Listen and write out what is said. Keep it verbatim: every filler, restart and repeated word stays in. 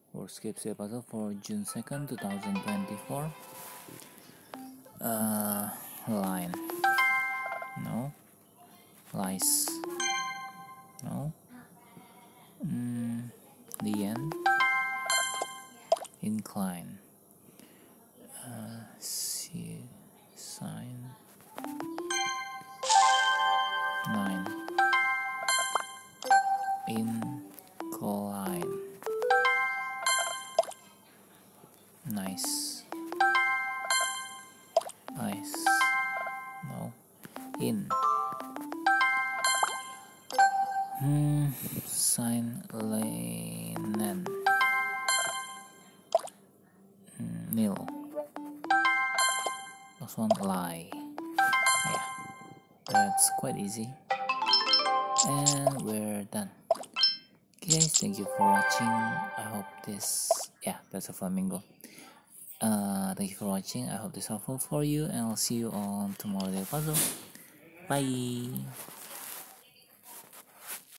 Wordscapes Daily Puzzle for June second, two thousand twenty-four. Uh, line. No. Lice. No. Mm, the end. Incline. Uh, see, sign. Nine. Incline. Nice. Ice. No. In. Hmm. Sign. Linen. Mm, nil. Last one. Lie. Yeah. That's quite easy. And we're done. Okay guys, thank you for watching. I hope this, yeah, that's a flamingo. Uh, thank you for watching. I hope this helpful for you, and I'll see you on tomorrow's puzzle. Bye.